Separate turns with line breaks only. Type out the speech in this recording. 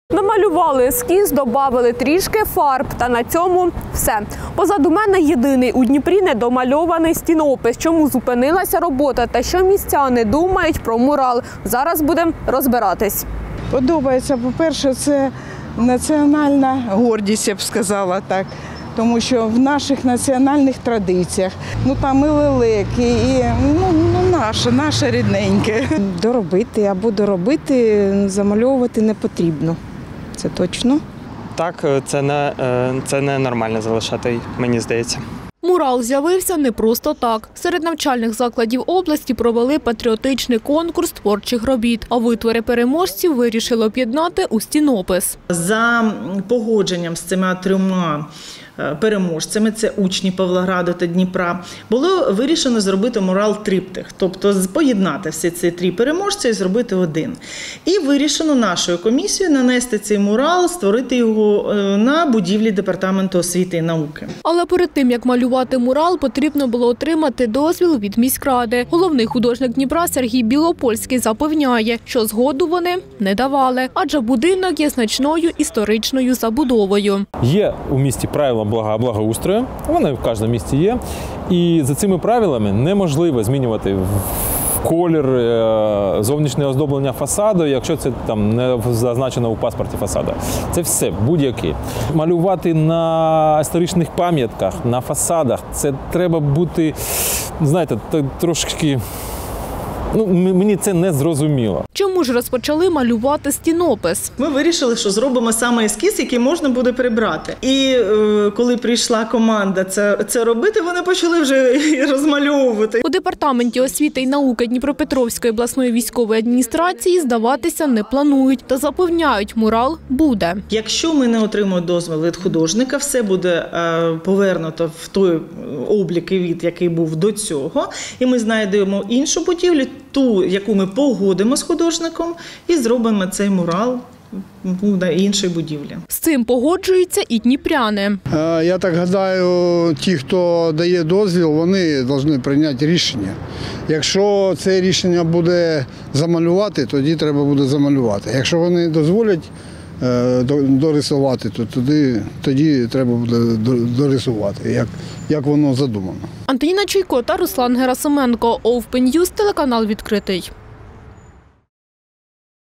Намалювали ескіз, додали трішки фарб та на цьому все. Позаду мене єдиний у Дніпрі недомальований стінопис. Чому зупинилася робота та що містяни думають про мурал? Зараз будемо розбиратись.
Подобається, по-перше, це національна гордість, я б сказала так. Тому що в наших національних традиціях, там і лелеки, і наше рідненьке. Доробити або доробити, замальовувати не потрібно. Це точно.
Так, це не нормально залишати, мені здається.
Мурал з'явився не просто так. Серед навчальних закладів області провели патріотичний конкурс творчих робіт, а витвори переможців вирішили об'єднати у стінопис.
За погодженням з цими трьома переможцями, це учні Павлограду та Дніпра, було вирішено зробити мурал-триптих, тобто поєднати всі ці три переможці і зробити один. І вирішено нашою комісією нанести цей мурал, створити його на будівлі Департаменту освіти і науки.
Але перед тим, як малювати мурал, потрібно було отримати дозвіл від міськради. Головний художник Дніпра Сергій Білопольський запевняє, що згоду вони не давали, адже будинок є значною історичною забудовою.
Є у місті правила благоустрою, вони в кожному місті є, і за цими правилами неможливо змінювати колір, зовнішнє оздоблення фасаду, якщо це там не зазначено у паспорті фасаду. Це все, будь-яке. Малювати на історичних пам'ятках, на фасадах, це треба бути, знаєте, трошки... мені це не зрозуміло.
Чому ж розпочали малювати стінопис?
Ми вирішили, що зробимо саме ескіз, який можна буде прибрати. І коли прийшла команда це робити, вони почали вже розмальовувати.
У Департаменті освіти і науки Дніпропетровської обласної військової адміністрації здаватися не планують та запевняють, мурал буде.
Якщо ми не отримаємо дозвіл від художника, все буде повернуто в той облік і від, який був до цього, і ми знайдемо іншу будівлю, ту, яку ми погодимо з художником, і зробимо цей мурал на іншій будівлі.
З цим погоджуються і дніпряни.
Я так гадаю, ті, хто дає дозвіл, вони повинні прийняти рішення. Якщо це рішення буде замалювати, тоді треба буде замалювати. Якщо вони дозволять дорисувати, то тоді треба буде дорисувати, як воно задумано.
Антоніна Чуйко та Руслан Герасименко. Open News, телеканал «Відкритий».